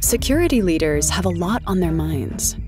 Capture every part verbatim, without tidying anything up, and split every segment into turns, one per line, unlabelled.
Security leaders have a lot on their minds.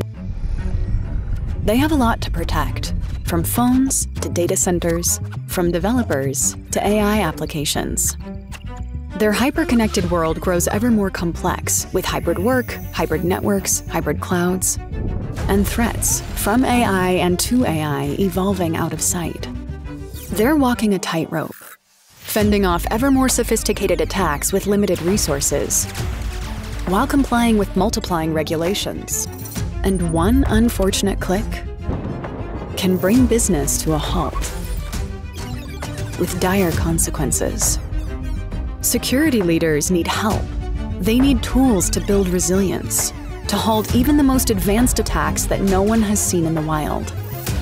They have a lot to protect, from phones to data centers, from developers to A I applications. Their hyper-connected world grows ever more complex with hybrid work, hybrid networks, hybrid clouds, and threats from A I and to A I evolving out of sight. They're walking a tightrope, fending off ever more sophisticated attacks with limited resources, while complying with multiplying regulations. And one unfortunate click can bring business to a halt, with dire consequences. Security leaders need help. They need tools to build resilience, to halt even the most advanced attacks that no one has seen in the wild.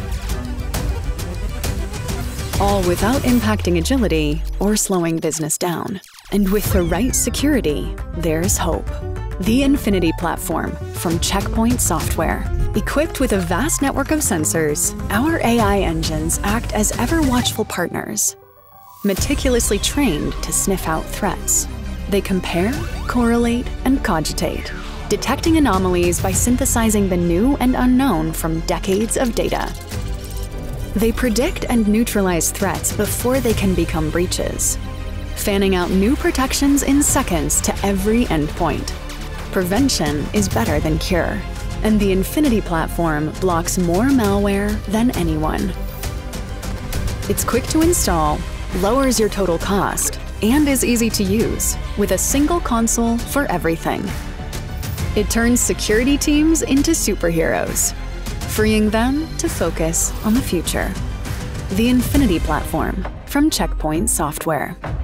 All without impacting agility or slowing business down. And with the right security, there's hope. The Infinity Platform from Checkpoint Software. Equipped with a vast network of sensors, our A I engines act as ever-watchful partners, meticulously trained to sniff out threats. They compare, correlate, and cogitate, detecting anomalies by synthesizing the new and unknown from decades of data. They predict and neutralize threats before they can become breaches, fanning out new protections in seconds to every endpoint. Prevention is better than cure, and the Infinity Platform blocks more malware than anyone. It's quick to install, lowers your total cost, and is easy to use with a single console for everything. It turns security teams into superheroes, freeing them to focus on the future. The Infinity Platform from Checkpoint Software.